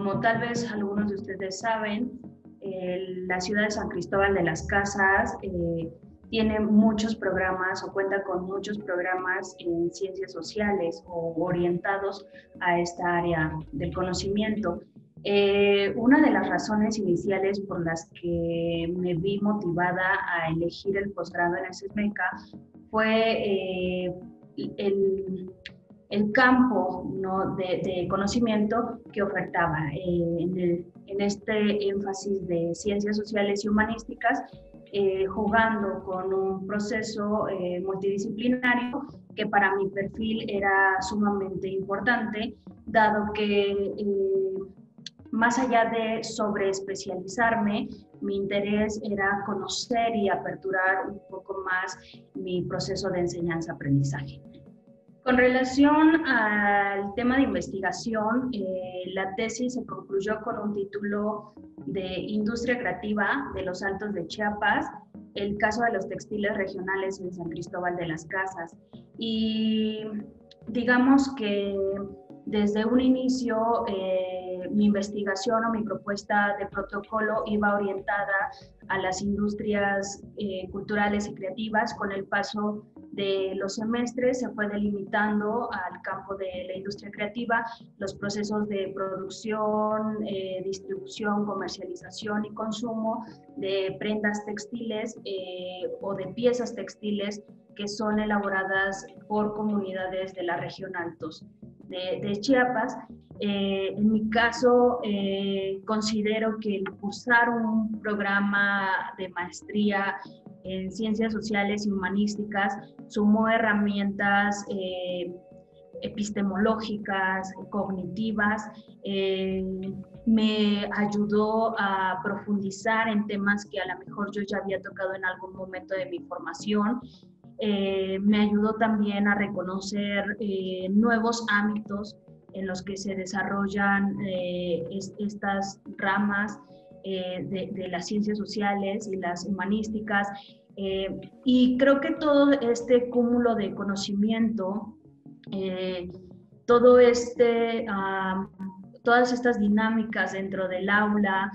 Como tal vez algunos de ustedes saben, la ciudad de San Cristóbal de las Casas tiene muchos programas o cuenta con muchos programas en ciencias sociales o orientados a esta área del conocimiento. Una de las razones iniciales por las que me vi motivada a elegir el posgrado en el SESMECA fue el campo, ¿no?, de conocimiento que ofertaba en este énfasis de ciencias sociales y humanísticas, jugando con un proceso multidisciplinario que para mi perfil era sumamente importante, dado que más allá de sobreespecializarme, mi interés era conocer y aperturar un poco más mi proceso de enseñanza-aprendizaje. Con relación al tema de investigación, la tesis se concluyó con un título de Industria Creativa de los Altos de Chiapas, el caso de los textiles regionales en San Cristóbal de las Casas. Y digamos que desde un inicio mi investigación o mi propuesta de protocolo iba orientada a las industrias culturales y creativas. Con el paso de los semestres se fue delimitando al campo de la industria creativa los procesos de producción, distribución, comercialización y consumo de prendas textiles o de piezas textiles que son elaboradas por comunidades de la región Altos de Chiapas. En mi caso, considero que el cursar un programa de maestría en ciencias sociales y humanísticas sumó herramientas epistemológicas, cognitivas, me ayudó a profundizar en temas que a lo mejor yo ya había tocado en algún momento de mi formación. Me ayudó también a reconocer nuevos ámbitos en los que se desarrollan estas ramas de las ciencias sociales y las humanísticas. Y creo que todo este cúmulo de conocimiento, todas estas dinámicas dentro del aula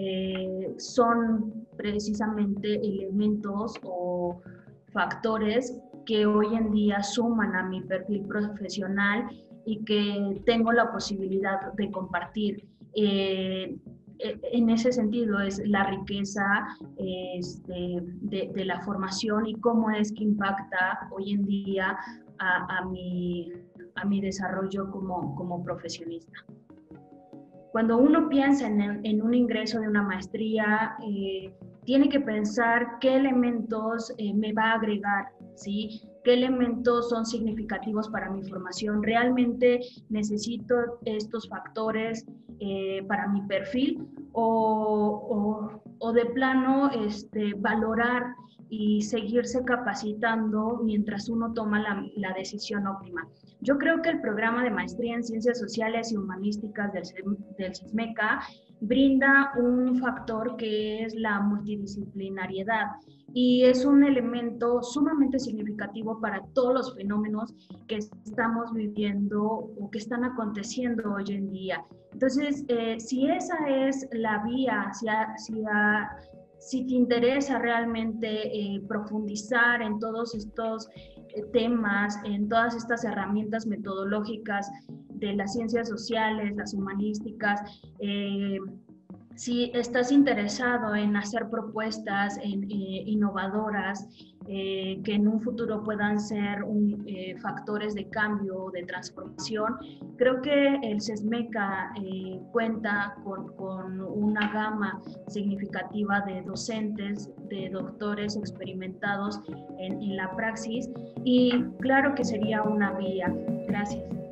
son precisamente elementos o factores que hoy en día suman a mi perfil profesional y que tengo la posibilidad de compartir. En ese sentido es la riqueza de la formación y cómo es que impacta hoy en día a mi desarrollo como profesionista. Cuando uno piensa en un ingreso de una maestría, tiene que pensar qué elementos me va a agregar, ¿sí? ¿Qué elementos son significativos para mi formación? ¿Realmente necesito estos factores para mi perfil? O de plano valorar y seguirse capacitando mientras uno toma la decisión óptima. Yo creo que el programa de maestría en Ciencias Sociales y Humanísticas del SESMECA brinda un factor que es la multidisciplinariedad y es un elemento sumamente significativo para todos los fenómenos que estamos viviendo o que están aconteciendo hoy en día. Entonces, si esa es la vía, si te interesa realmente profundizar en todos estos temas, en todas estas herramientas metodológicas de las ciencias sociales, las humanísticas, si estás interesado en hacer propuestas innovadoras que en un futuro puedan ser factores de cambio, de transformación, creo que el SESMECA cuenta con una gama significativa de docentes, de doctores experimentados en la praxis y claro que sería una vía. Gracias.